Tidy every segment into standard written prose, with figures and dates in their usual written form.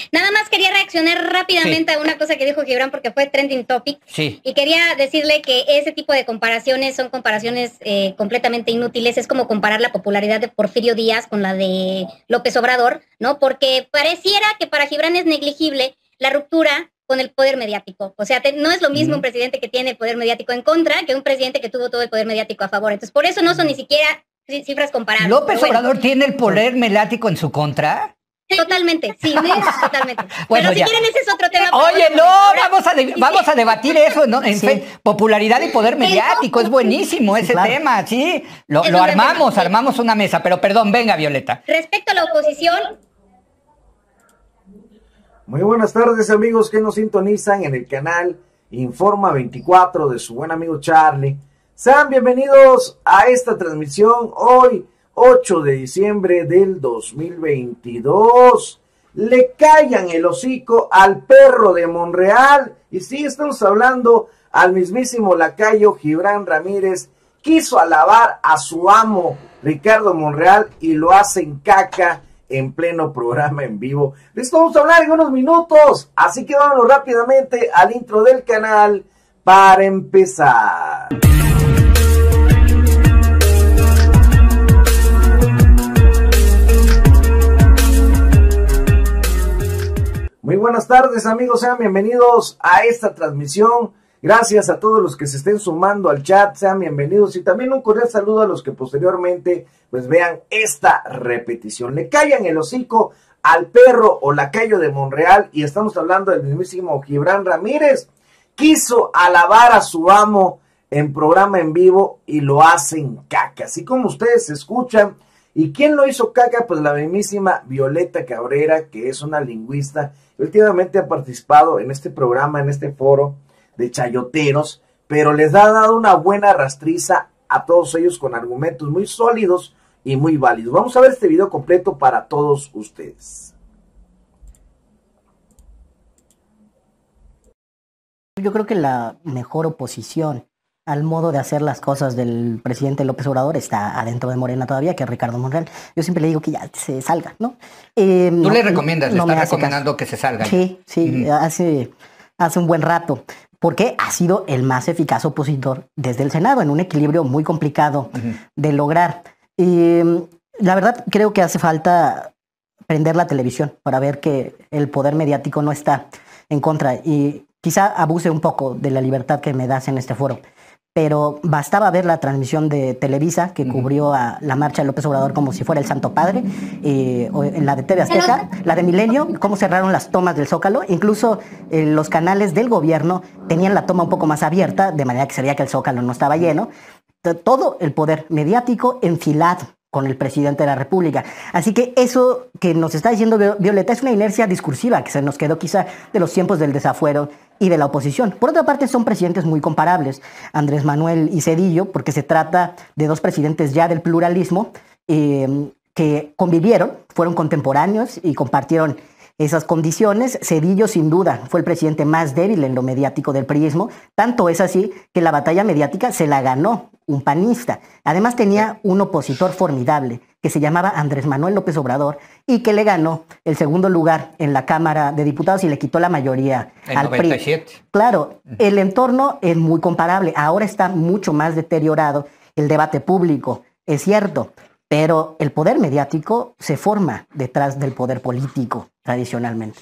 Nada más quería reaccionar rápidamente a una cosa que dijo Gibran porque fue trending topic. Sí. Y quería decirle que ese tipo de comparaciones son comparaciones completamente inútiles. Es como comparar la popularidad de Porfirio Díaz con la de López Obrador, ¿no? Porque pareciera que para Gibran es negligible la ruptura con el poder mediático. O sea, no es lo mismo un presidente que tiene el poder mediático en contra que un presidente que tuvo todo el poder mediático a favor. Entonces, por eso no son ni siquiera cifras comparables. ¿López Obrador tiene el poder mediático en su contra? Totalmente, sí, totalmente. Bueno, pero si quieren, ese es otro tema. Oye, no, vamos a debatir eso, ¿no? Popularidad y poder mediático, es buenísimo ese tema, sí. Lo armamos una mesa, pero perdón, venga, Violeta. Respecto a la oposición. Muy buenas tardes, amigos que nos sintonizan en el canal Informa 24 de su buen amigo Charlie. Sean bienvenidos a esta transmisión hoy, 8 de diciembre del 2022. Le callan el hocico al perro de Monreal. Y sí, estamos hablando al mismísimo lacayo Gibran Ramírez. Quiso alabar a su amo Ricardo Monreal y lo hacen caca en pleno programa en vivo. De esto vamos a hablar en unos minutos. Así que vámonos rápidamente al intro del canal para empezar. Muy buenas tardes, amigos, sean bienvenidos a esta transmisión. Gracias a todos los que se estén sumando al chat, sean bienvenidos y también un cordial saludo a los que posteriormente pues vean esta repetición. Le callan el hocico al perro o lacayo de Monreal y estamos hablando del mismísimo Gibran Ramírez. Quiso alabar a su amo en programa en vivo y lo hacen caca, así como ustedes escuchan. ¿Y quién lo hizo caca? Pues la mismísima Violeta Cabrera, que es una lingüista. Últimamente ha participado en este programa, en este foro de chayoteros, pero les ha dado una buena rastriza a todos ellos con argumentos muy sólidos y muy válidos. Vamos a ver este video completo para todos ustedes. Yo creo que la mejor oposición al modo de hacer las cosas del presidente López Obrador está adentro de Morena todavía, que es Ricardo Monreal. Yo siempre le digo que ya se salga, ¿no? ¿Tú le recomiendas? ¿Le estás recomendando que se salga? Sí, hace un buen rato, porque ha sido el más eficaz opositor desde el Senado, en un equilibrio muy complicado de lograr. La verdad, creo que hace falta prender la televisión para ver que el poder mediático no está en contra, y quizá abuse un poco de la libertad que me das en este foro. Pero bastaba ver la transmisión de Televisa, que cubrió a la marcha de López Obrador como si fuera el Santo Padre, o en la de TV Azteca, la de Milenio, cómo cerraron las tomas del Zócalo. Incluso los canales del gobierno tenían la toma un poco más abierta, de manera que se veía que el Zócalo no estaba lleno. Todo el poder mediático enfilado con el presidente de la República. Así que eso que nos está diciendo Violeta es una inercia discursiva que se nos quedó quizá de los tiempos del desafuero y de la oposición. Por otra parte, son presidentes muy comparables, Andrés Manuel y Zedillo, porque se trata de dos presidentes ya del pluralismo que convivieron, fueron contemporáneos y compartieron esas condiciones. Zedillo, sin duda, fue el presidente más débil en lo mediático del priismo. Tanto es así que la batalla mediática se la ganó un panista. Además, tenía un opositor formidable que se llamaba Andrés Manuel López Obrador y que le ganó el segundo lugar en la Cámara de Diputados y le quitó la mayoría al 97. PRI. Claro, el entorno es muy comparable. Ahora está mucho más deteriorado el debate público, es cierto, pero el poder mediático se forma detrás del poder político tradicionalmente.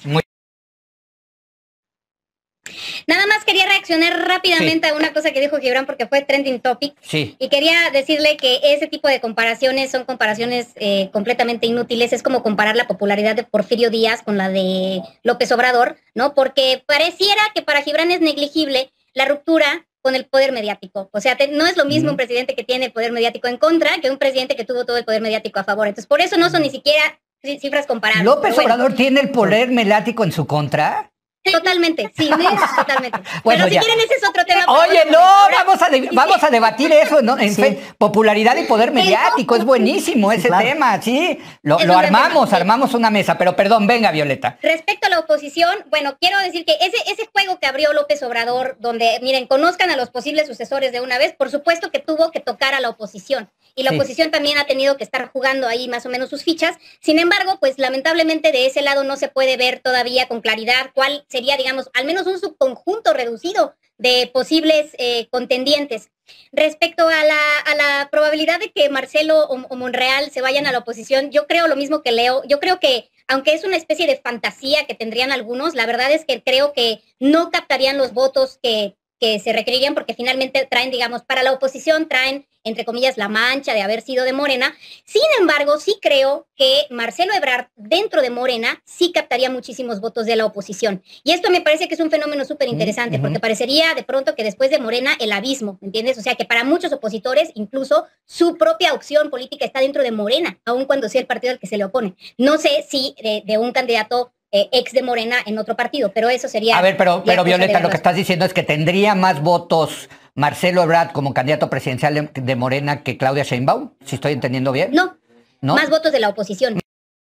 Nada más quería reaccionar rápidamente a una cosa que dijo Gibran porque fue trending topic. Y quería decirle que ese tipo de comparaciones son comparaciones completamente inútiles. Es como comparar la popularidad de Porfirio Díaz con la de López Obrador, ¿no? Porque pareciera que para Gibran es negligible la ruptura con el poder mediático. O sea, no es lo mismo un presidente que tiene el poder mediático en contra que un presidente que tuvo todo el poder mediático a favor. Entonces, por eso no son ni siquiera cifras comparables. ¿López Obrador tiene el poder mediático en su contra? Totalmente, sí, totalmente. Bueno, pero si quieren, ese es otro tema. Oye, no, vamos a debatir eso, ¿no? Popularidad y poder mediático, es buenísimo ese tema, sí. Lo armamos una mesa, pero perdón, venga, Violeta. Respecto a la oposición, bueno, quiero decir que ese juego que abrió López Obrador, donde, miren, conozcan a los posibles sucesores de una vez, por supuesto que tuvo que tocar a la oposición. Y la oposición también ha tenido que estar jugando ahí más o menos sus fichas. Sin embargo, pues lamentablemente de ese lado no se puede ver todavía con claridad cuál sería, digamos, al menos un subconjunto reducido de posibles contendientes. Respecto a la probabilidad de que Marcelo o Monreal se vayan a la oposición, yo creo lo mismo que Leo. Yo creo que, aunque es una especie de fantasía que tendrían algunos, la verdad es que creo que no captarían los votos que se requerirían, porque finalmente traen, digamos, para la oposición traen, entre comillas, la mancha de haber sido de Morena. Sin embargo, sí creo que Marcelo Ebrard, dentro de Morena, sí captaría muchísimos votos de la oposición. Y esto me parece que es un fenómeno súper interesante, porque parecería de pronto que después de Morena, el abismo, ¿entiendes? O sea, que para muchos opositores, incluso su propia opción política está dentro de Morena, aun cuando sea el partido al que se le opone. No sé si de un candidato ex de Morena en otro partido, pero eso sería... A ver, pero Violeta, lo que estás diciendo es que tendría más votos Marcelo Ebrard como candidato presidencial de Morena que Claudia Sheinbaum, si estoy entendiendo bien. No, más votos de la oposición.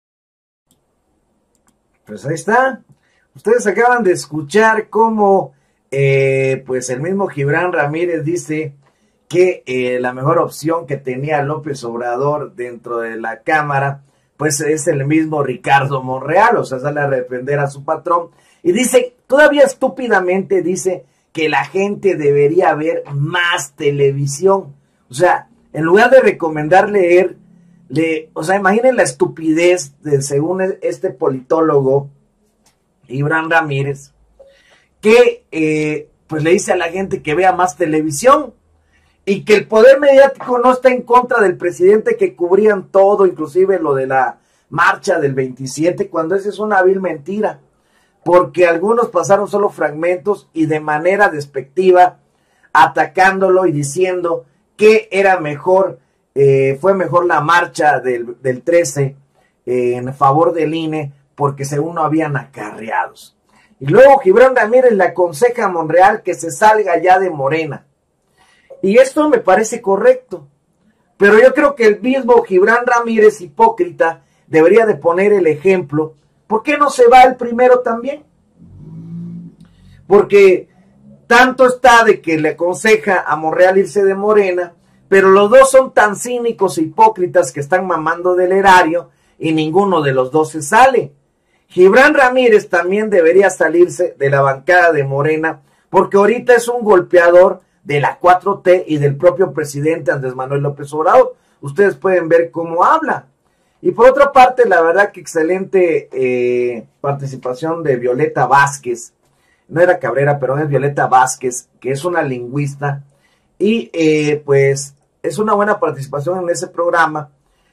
Pues ahí está. Ustedes acaban de escuchar cómo pues el mismo Gibran Ramírez dice que la mejor opción que tenía López Obrador dentro de la Cámara pues es el mismo Ricardo Monreal, o sea, sale a defender a su patrón, y dice, todavía estúpidamente dice que la gente debería ver más televisión, o sea, en lugar de recomendar leer, o sea, imaginen la estupidez de, según este politólogo, Gibran Ramírez, que pues le dice a la gente que vea más televisión, y que el poder mediático no está en contra del presidente, que cubrían todo, inclusive lo de la marcha del 27, cuando esa es una vil mentira, porque algunos pasaron solo fragmentos y de manera despectiva, atacándolo y diciendo que era mejor, fue mejor la marcha del 13 en favor del INE, porque según no habían acarreados. Y luego Gibran Ramírez le aconseja a Monreal que se salga ya de Morena. Y esto me parece correcto, pero yo creo que el mismo Gibran Ramírez, hipócrita, debería de poner el ejemplo. ¿Por qué no se va el primero también? Porque tanto está de que le aconseja a Monreal irse de Morena, pero los dos son tan cínicos e hipócritas que están mamando del erario y ninguno de los dos se sale. Gibran Ramírez también debería salirse de la bancada de Morena, porque ahorita es un golpeador de la 4T y del propio presidente Andrés Manuel López Obrador. Ustedes pueden ver cómo habla. Y por otra parte, la verdad que excelente participación de Violeta Vázquez. No era Cabrera, pero es Violeta Vázquez, que es una lingüista. Y pues es una buena participación en ese programa,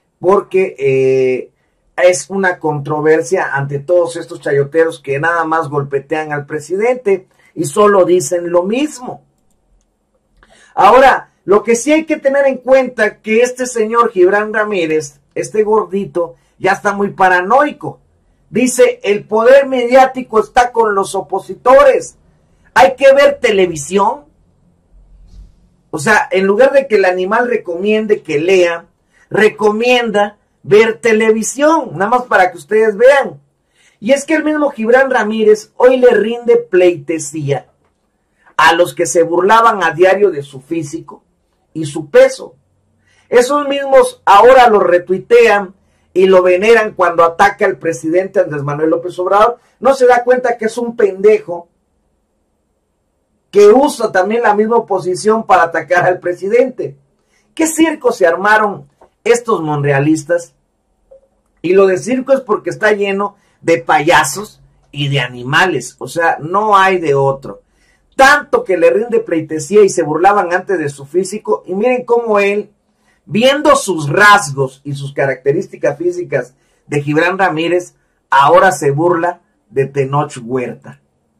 porque es una controversia ante todos estos chayoteros que nada más golpetean al presidente y solo dicen lo mismo. Ahora, lo que sí hay que tener en cuenta que este señor Gibran Ramírez, este gordito, ya está muy paranoico. Dice, el poder mediático está con los opositores. Hay que ver televisión. O sea, en lugar de que el animal recomiende que lea, recomienda ver televisión, nada más para que ustedes vean. Y es que el mismo Gibran Ramírez hoy le rinde pleitesía a los que se burlaban a diario de su físico y su peso. Esos mismos ahora lo retuitean y lo veneran cuando ataca al presidente Andrés Manuel López Obrador. No se da cuenta que es un pendejo que usa también la misma posición para atacar al presidente. ¿Qué circo se armaron estos monrealistas? Y lo de circo es porque está lleno de payasos y de animales. O sea, no hay de otro. Tanto que le rinde pleitesía y se burlaban antes de su físico. Y miren cómo él, viendo sus rasgos y sus características físicas de Gibran Ramírez, ahora se burla de Tenoch Huerta.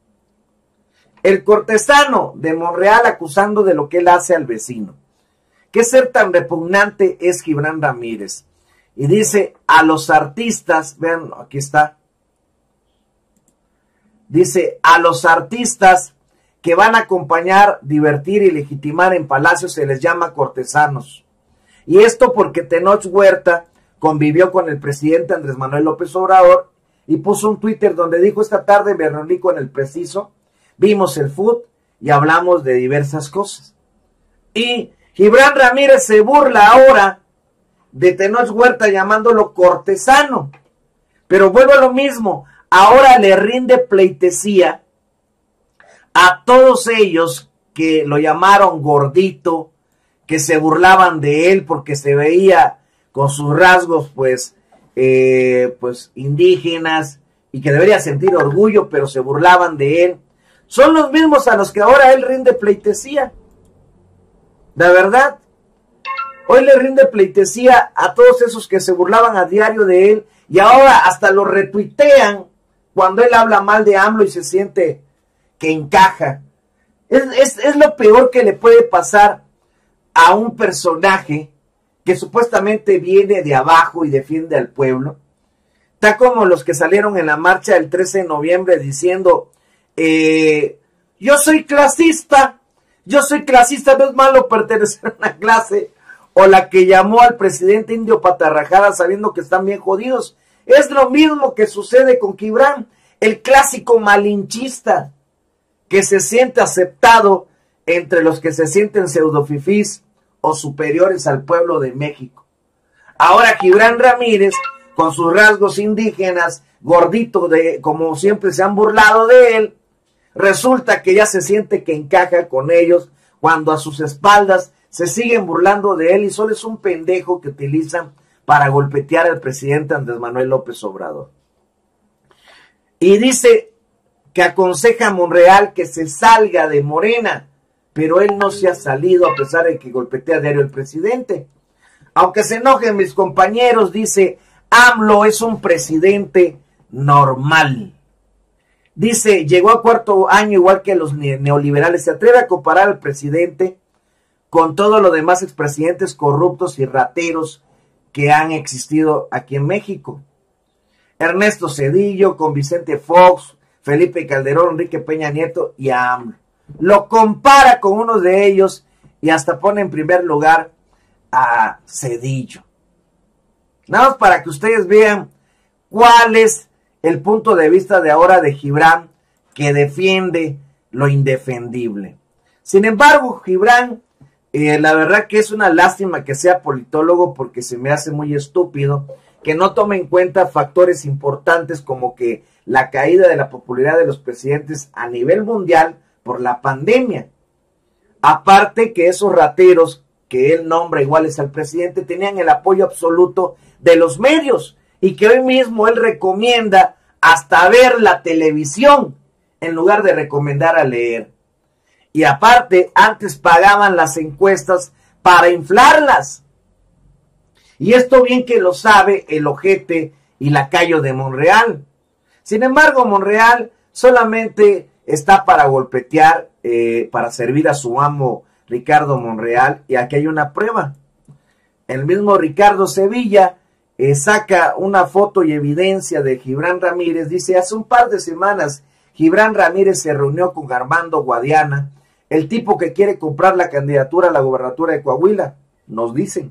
El cortesano de Monreal acusando de lo que él hace al vecino. ¿Qué ser tan repugnante es Gibran Ramírez? Y dice a los artistas, vean, aquí está, dice, a los artistas que van a acompañar, divertir y legitimar en Palacio se les llama cortesanos. Y esto porque Tenoch Huerta convivió con el presidente Andrés Manuel López Obrador y puso un Twitter donde dijo: esta tarde me reuní con el Preciso, vimos el fútbol y hablamos de diversas cosas. Y Gibran Ramírez se burla ahora de Tenoch Huerta llamándolo cortesano. Pero vuelvo a lo mismo, ahora le rinde pleitesía a todos ellos que lo llamaron gordito, que se burlaban de él porque se veía con sus rasgos pues indígenas y que debería sentir orgullo, pero se burlaban de él. Son los mismos a los que ahora él rinde pleitesía. De verdad, hoy le rinde pleitesía a todos esos que se burlaban a diario de él y ahora hasta lo retuitean cuando él habla mal de AMLO y se siente que encaja. Es lo peor que le puede pasar a un personaje que supuestamente viene de abajo y defiende al pueblo. Está como los que salieron en la marcha del 13 de noviembre diciendo, yo soy clasista, no es malo pertenecer a una clase, o la que llamó al presidente indio patarrajada sabiendo que están bien jodidos. Es lo mismo que sucede con Gibran, el clásico malinchista, que se siente aceptado entre los que se sienten pseudofifís o superiores al pueblo de México. Ahora Gibran Ramírez, con sus rasgos indígenas, gordito, como siempre se han burlado de él, resulta que ya se siente que encaja con ellos, cuando a sus espaldas se siguen burlando de él y solo es un pendejo que utilizan para golpetear al presidente Andrés Manuel López Obrador. Y dice que aconseja a Monreal que se salga de Morena, pero él no se ha salido a pesar de que golpetea a diario al presidente. Aunque se enojen mis compañeros, dice, AMLO es un presidente normal. Dice, llegó a cuarto año igual que los neoliberales. Se atreve a comparar al presidente con todos los demás expresidentes corruptos y rateros que han existido aquí en México. Ernesto Zedillo con Vicente Fox, Felipe Calderón, Enrique Peña Nieto y a AMLO. Lo compara con uno de ellos y hasta pone en primer lugar a Zedillo. Nada más para que ustedes vean cuál es el punto de vista de ahora de Gibran, que defiende lo indefendible. Sin embargo, Gibran, la verdad que es una lástima que sea politólogo porque se me hace muy estúpido que no tome en cuenta factores importantes como que la caída de la popularidad de los presidentes a nivel mundial por la pandemia. Aparte que esos rateros que él nombra iguales al presidente tenían el apoyo absoluto de los medios y que hoy mismo él recomienda hasta ver la televisión en lugar de recomendar a leer. Y aparte, antes pagaban las encuestas para inflarlas. Y esto bien que lo sabe el ojete y lacayo de Monreal. Sin embargo, Monreal solamente está para golpetear, para servir a su amo Ricardo Monreal. Y aquí hay una prueba. El mismo Ricardo Sevilla saca una foto y evidencia de Gibran Ramírez. Dice, hace un par de semanas Gibran Ramírez se reunió con Armando Guadiana, el tipo que quiere comprar la candidatura a la gobernatura de Coahuila, nos dicen.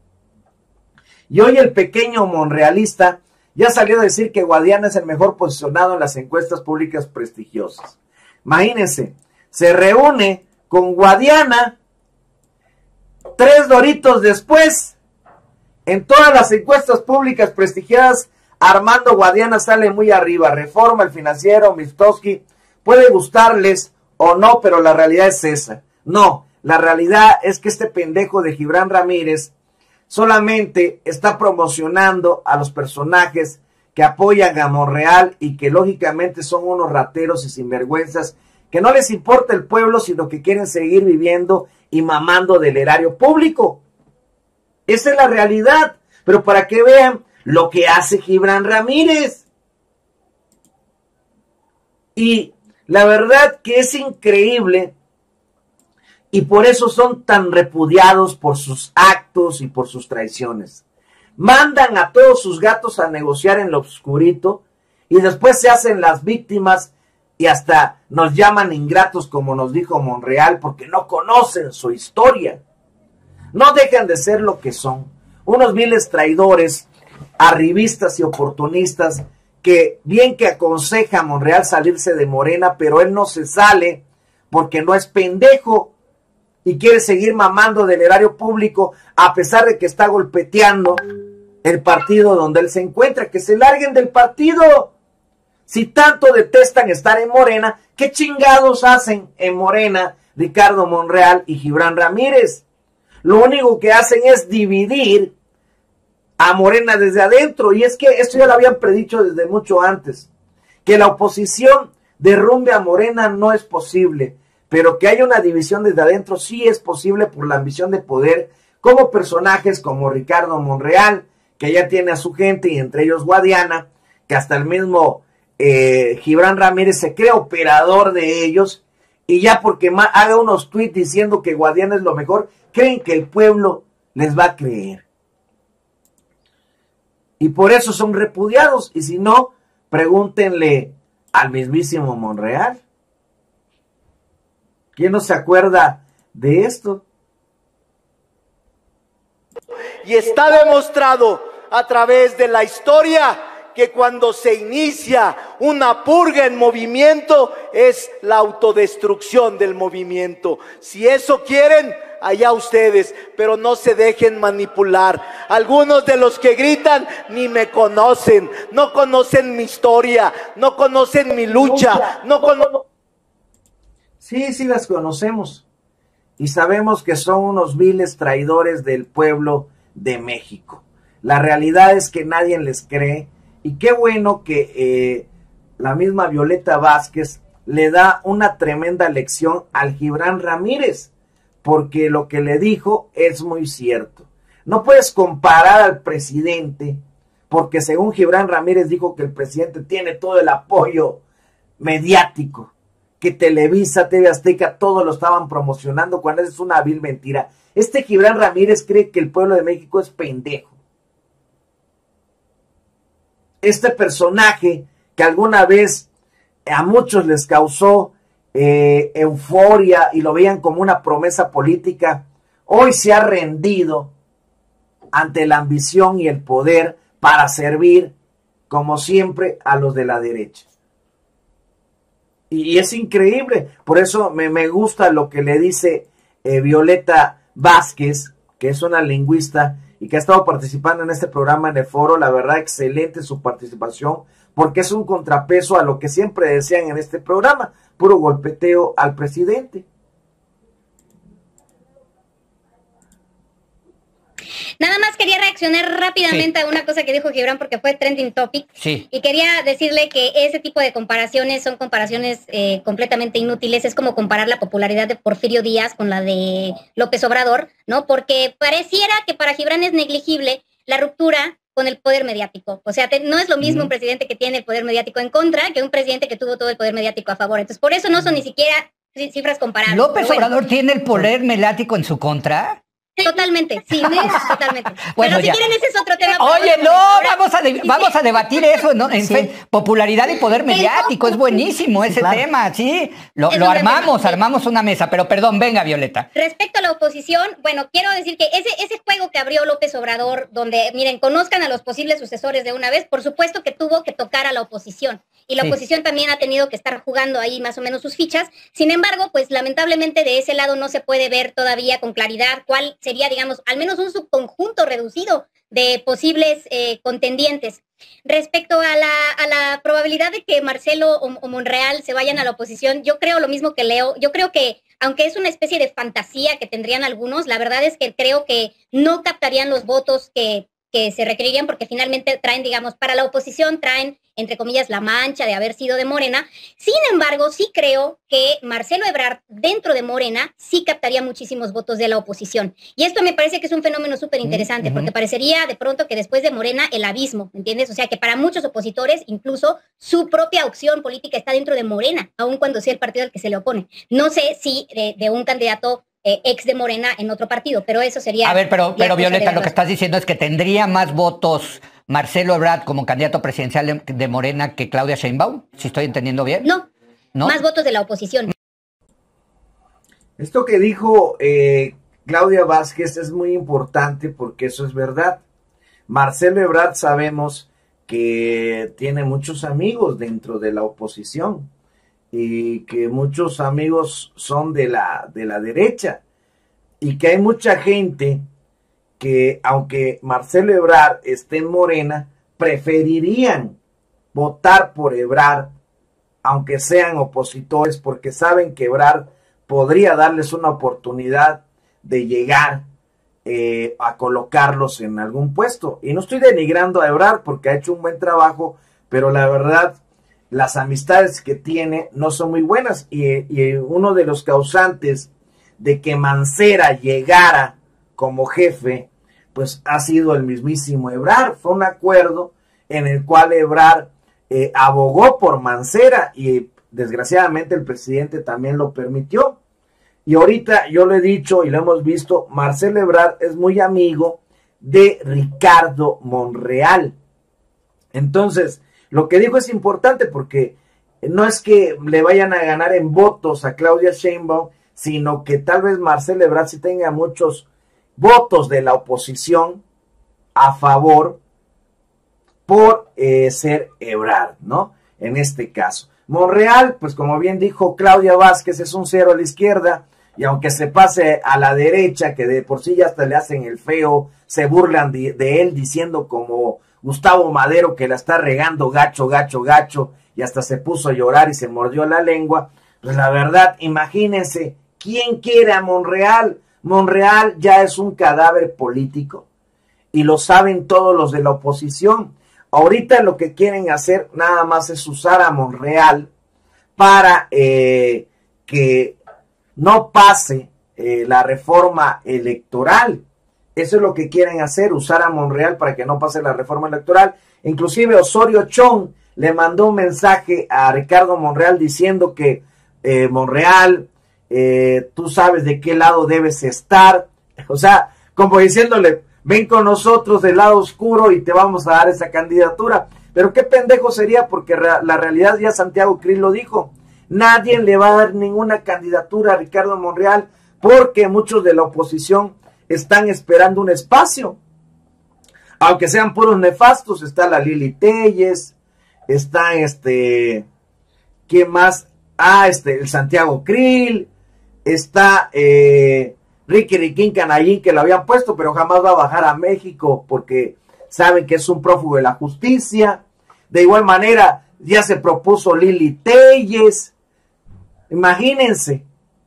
Y hoy el pequeño monrealista ya salió a decir que Guadiana es el mejor posicionado en las encuestas públicas prestigiosas. Imagínense, se reúne con Guadiana 3 doritos después. En todas las encuestas públicas prestigiadas, Armando Guadiana sale muy arriba. Reforma, El Financiero, Mistowski, puede gustarles o no, pero la realidad es esa. No, la realidad es que este pendejo de Gibran Ramírez solamente está promocionando a los personajes que apoyan a Monreal y que lógicamente son unos rateros y sinvergüenzas que no les importa el pueblo, sino que quieren seguir viviendo y mamando del erario público. Esa es la realidad, pero para que vean lo que hace Gibran Ramírez. Y la verdad que es increíble y por eso son tan repudiados por sus actos y por sus traiciones. Mandan a todos sus gatos a negociar en lo oscurito y después se hacen las víctimas y hasta nos llaman ingratos, como nos dijo Monreal, porque no conocen su historia. No dejan de ser lo que son, unos viles traidores, arribistas y oportunistas, que bien que aconseja a Monreal salirse de Morena, pero él no se sale porque no es pendejo y quiere seguir mamando del erario público, a pesar de que está golpeteando el partido donde él se encuentra. Que se larguen del partido. Si tanto detestan estar en Morena, ¿qué chingados hacen en Morena Ricardo Monreal y Gibran Ramírez? Lo único que hacen es dividir a Morena desde adentro, y es que esto ya lo habían predicho desde mucho antes, que la oposición derrumbe a Morena no es posible, pero que haya una división desde adentro sí es posible por la ambición de poder, como personajes como Ricardo Monreal, que ya tiene a su gente, y entre ellos Guadiana, que hasta el mismo Gibran Ramírez se cree operador de ellos, y ya porque haga unos tweets diciendo que Guadiana es lo mejor, creen que el pueblo les va a creer. Y por eso son repudiados, y si no, pregúntenle al mismísimo Monreal. ¿Quién no se acuerda de esto? Y está demostrado a través de la historia que cuando se inicia una purga en movimiento es la autodestrucción del movimiento. Si eso quieren, allá ustedes, pero no se dejen manipular. Algunos de los que gritan ni me conocen, no conocen mi historia, no conocen mi lucha, no conocen... Sí las conocemos. Y sabemos que son unos viles traidores del pueblo de México. La realidad es que nadie les cree, y qué bueno que la misma Violeta Vázquez le da una tremenda lección al Gibran Ramírez, porque lo que le dijo es muy cierto. No puedes comparar al presidente, porque según Gibran Ramírez dijo que el presidente tiene todo el apoyo mediático, que Televisa, TV Azteca, todo lo estaban promocionando, cuando es una vil mentira. Este Gibran Ramírez cree que el pueblo de México es pendejo. Este personaje que alguna vez a muchos les causó euforia y lo veían como una promesa política, hoy se ha rendido ante la ambición y el poder para servir, como siempre, a los de la derecha. Y es increíble. Por eso me gusta lo que le dice Violeta Vázquez, que es una lingüista y que ha estado participando en este programa, en el foro. La verdad, excelente su participación, porque es un contrapeso a lo que siempre decían en este programa, puro golpeteo al presidente. Nada más quería reaccionar rápidamente a una cosa que dijo Gibran, porque fue trending topic. Y quería decirle que ese tipo de comparaciones son comparaciones completamente inútiles. Es como comparar la popularidad de Porfirio Díaz con la de López Obrador, ¿no? Porque pareciera que para Gibran es negligible la ruptura con el poder mediático. O sea, no es lo mismo un presidente que tiene el poder mediático en contra que un presidente que tuvo todo el poder mediático a favor. Entonces, por eso no son ni siquiera cifras comparables. ¿López Obrador tiene el poder mediático en su contra? Totalmente, sí, totalmente. Bueno, pero si quieren, ese es otro tema. Oye, no, vamos a debatir eso, ¿no? Popularidad y poder mediático, es buenísimo ese tema, sí. Lo armamos una mesa, pero perdón, venga, Violeta. Respecto a la oposición, bueno, quiero decir que ese juego que abrió López Obrador, donde, miren, conozcan a los posibles sucesores de una vez, por supuesto que tuvo que tocar a la oposición. Y la oposición también ha tenido que estar jugando ahí más o menos sus fichas. Sin embargo, pues lamentablemente de ese lado no se puede ver todavía con claridad cuál sería, digamos, al menos un subconjunto reducido de posibles contendientes. Respecto a la probabilidad de que Marcelo o Monreal se vayan a la oposición, yo creo lo mismo que Leo. Yo creo que, aunque es una especie de fantasía que tendrían algunos, la verdad es que creo que no captarían los votos que se requerirían, porque finalmente traen, digamos, para la oposición traen, entre comillas, la mancha de haber sido de Morena. Sin embargo, sí creo que Marcelo Ebrard, dentro de Morena, sí captaría muchísimos votos de la oposición. Y esto me parece que es un fenómeno súper interesante, porque parecería de pronto que después de Morena, el abismo, ¿entiendes? O sea, que para muchos opositores, incluso su propia opción política está dentro de Morena, aun cuando sea el partido al que se le opone. No sé si de un candidato ex de Morena en otro partido, pero eso sería... A ver, pero Violeta, lo que estás diciendo es que tendría más votos Marcelo Ebrard como candidato presidencial de Morena que Claudia Sheinbaum, si estoy entendiendo bien. No, más votos de la oposición. Esto que dijo Claudia Vázquez es muy importante porque eso es verdad. Marcelo Ebrard sabemos que tiene muchos amigos dentro de la oposición y que muchos amigos son de la derecha y que hay mucha gente que, aunque Marcelo Ebrard esté en Morena, preferirían votar por Ebrard aunque sean opositores, porque saben que Ebrard podría darles una oportunidad de llegar a colocarlos en algún puesto. Y no estoy denigrando a Ebrard porque ha hecho un buen trabajo, pero la verdad, las amistades que tiene no son muy buenas. Y uno de los causantes de que Mancera llegara como jefe, pues ha sido el mismísimo Ebrard. Fue un acuerdo en el cual Ebrard abogó por Mancera y desgraciadamente el presidente también lo permitió. Y ahorita yo lo he dicho y lo hemos visto, Marcelo Ebrard es muy amigo de Ricardo Monreal. Entonces, lo que dijo es importante porque no es que le vayan a ganar en votos a Claudia Sheinbaum, sino que tal vez Marcelo Ebrard sí tenga muchos votos de la oposición a favor por ser Ebrard, ¿no? En este caso. Monreal, pues como bien dijo Claudia Vázquez, es un cero a la izquierda, y aunque se pase a la derecha, que de por sí ya hasta le hacen el feo, se burlan de él diciendo como Gustavo Madero que la está regando gacho, gacho, gacho, y hasta se puso a llorar y se mordió la lengua, pues la verdad, imagínense, ¿quién quiere a Monreal? Monreal ya es un cadáver político, y lo saben todos los de la oposición. Ahorita lo que quieren hacer nada más es usar a Monreal para que no pase la reforma electoral. Eso es lo que quieren hacer, usar a Monreal para que no pase la reforma electoral. Inclusive Osorio Chong le mandó un mensaje a Ricardo Monreal diciendo que Monreal, tú sabes de qué lado debes estar. O sea, como diciéndole, ven con nosotros del lado oscuro y te vamos a dar esa candidatura. Pero qué pendejo sería, porque la realidad ya Santiago Krill lo dijo. Nadie le va a dar ninguna candidatura a Ricardo Monreal porque muchos de la oposición están esperando un espacio. Aunque sean puros nefastos, está la Lili Telles, está ¿quién más? El Santiago Krill, está Ricky Riquín Canallín, que lo habían puesto, pero jamás va a bajar a México porque saben que es un prófugo de la justicia. De igual manera, ya se propuso Lili Telles. Imagínense,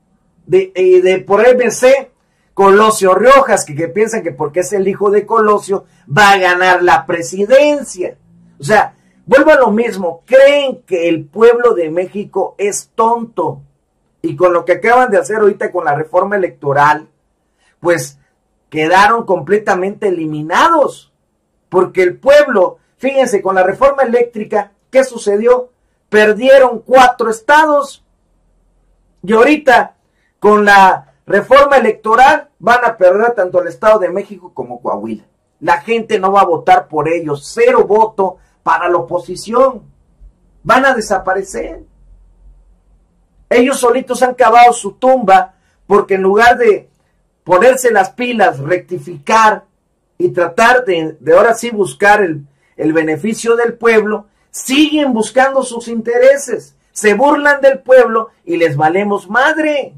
por MC, Colosio Riojas, que piensan que porque es el hijo de Colosio va a ganar la presidencia. O sea, vuelvo a lo mismo, creen que el pueblo de México es tonto. Y con lo que acaban de hacer ahorita con la reforma electoral, pues quedaron completamente eliminados. Porque el pueblo, fíjense, con la reforma eléctrica, ¿qué sucedió? Perdieron 4 estados. Y ahorita, con la reforma electoral, van a perder tanto el Estado de México como Coahuila. La gente no va a votar por ellos. 0 voto para la oposición. Van a desaparecer. Ellos solitos han cavado su tumba porque en lugar de ponerse las pilas, rectificar y tratar de ahora sí buscar el beneficio del pueblo, siguen buscando sus intereses. Se burlan del pueblo y les valemos madre.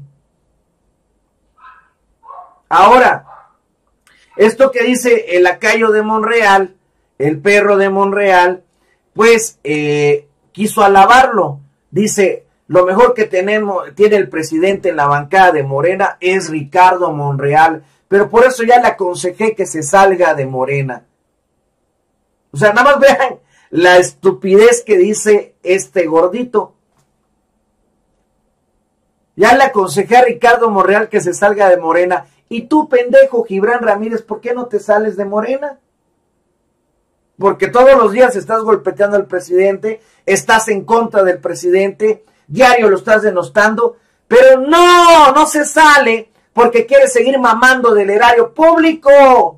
Ahora, esto que dice el lacayo de Monreal, el perro de Monreal, pues quiso alabarlo. Dice, lo mejor que tiene el presidente en la bancada de Morena es Ricardo Monreal, pero por eso ya le aconsejé que se salga de Morena. O sea, nada más vean la estupidez que dice este gordito. Ya le aconsejé a Ricardo Monreal que se salga de Morena. Y tú, pendejo, Gibran Ramírez, ¿por qué no te sales de Morena? Porque todos los días estás golpeteando al presidente, estás en contra del presidente, diario lo estás denostando, pero no se sale porque quiere seguir mamando del erario público.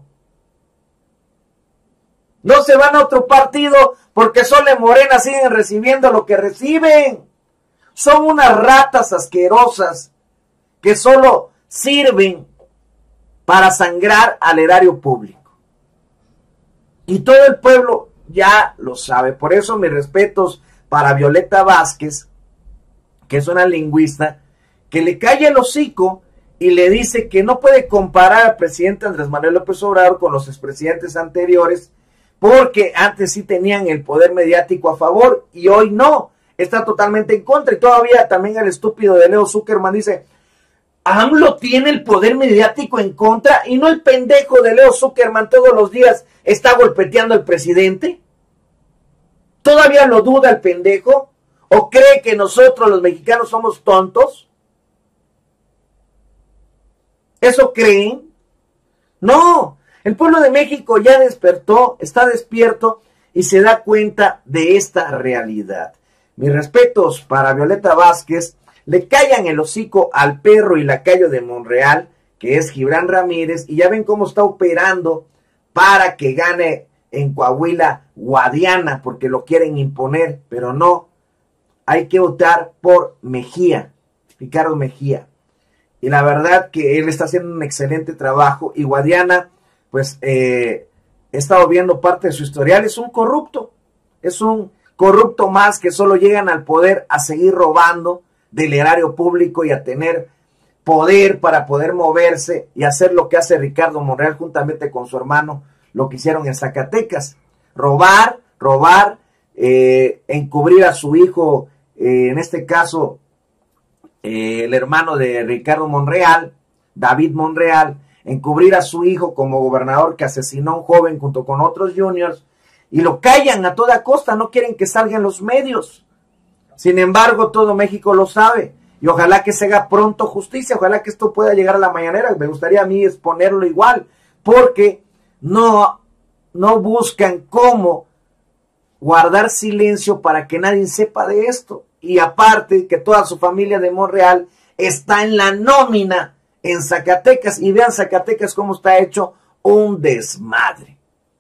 No se van a otro partido porque solo en Morena siguen recibiendo lo que reciben. O Son unas ratas asquerosas que solo sirven para sangrar al erario público. Y todo el pueblo ya lo sabe. Por eso mis respetos para Violeta Vázquez, que es una lingüista, que le calla el hocico y le dice que no puede comparar al presidente Andrés Manuel López Obrador con los expresidentes anteriores, porque antes sí tenían el poder mediático a favor y hoy no, está totalmente en contra. Y todavía también el estúpido de Leo Zuckerman dice, AMLO tiene el poder mediático en contra y no el pendejo de Leo Zuckerman todos los días está golpeteando al presidente. ¿Todavía lo duda el pendejo? ¿O cree que nosotros los mexicanos somos tontos? ¿Eso creen? No, el pueblo de México ya despertó, está despierto y se da cuenta de esta realidad. Mis respetos para Violeta Vázquez, le callan el hocico al perro y lacayo de Monreal, que es Gibran Ramírez, y ya ven cómo está operando para que gane en Coahuila Guadiana, porque lo quieren imponer, pero no, hay que votar por Mejía, Ricardo Mejía. Y la verdad que él está haciendo un excelente trabajo. Y Guadiana, pues, he estado viendo parte de su historial. Es un corrupto más que solo llegan al poder a seguir robando del erario público y a tener poder para poder moverse y hacer lo que hace Ricardo Monreal juntamente con su hermano, lo que hicieron en Zacatecas. Robar, encubrir a su hijo, en este caso, el hermano de Ricardo Monreal, David Monreal, encubrir a su hijo como gobernador que asesinó a un joven junto con otros juniors, y lo callan a toda costa, no quieren que salgan los medios. Sin embargo, todo México lo sabe, y ojalá que se haga pronto justicia, ojalá que esto pueda llegar a la mañanera. Me gustaría a mí exponerlo igual, porque no buscan cómo guardar silencio para que nadie sepa de esto. Y aparte que toda su familia de Monreal está en la nómina en Zacatecas, y vean Zacatecas cómo está hecho un desmadre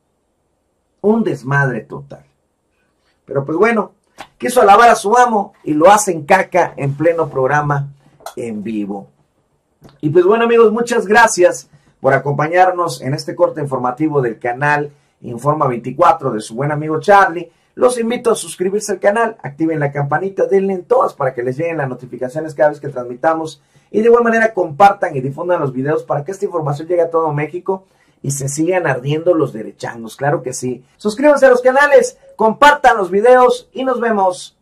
total. Pero pues bueno, quiso alabar a su amo y lo hacen caca en pleno programa en vivo. Y pues bueno, amigos, muchas gracias por acompañarnos en este corte informativo del canal Informa 24 de su buen amigo Charlie. Los invito a suscribirse al canal, activen la campanita, denle en todas para que les lleguen las notificaciones cada vez que transmitamos, y de igual manera compartan y difundan los videos para que esta información llegue a todo México y se sigan ardiendo los derechangos, claro que sí. Suscríbanse a los canales, compartan los videos y nos vemos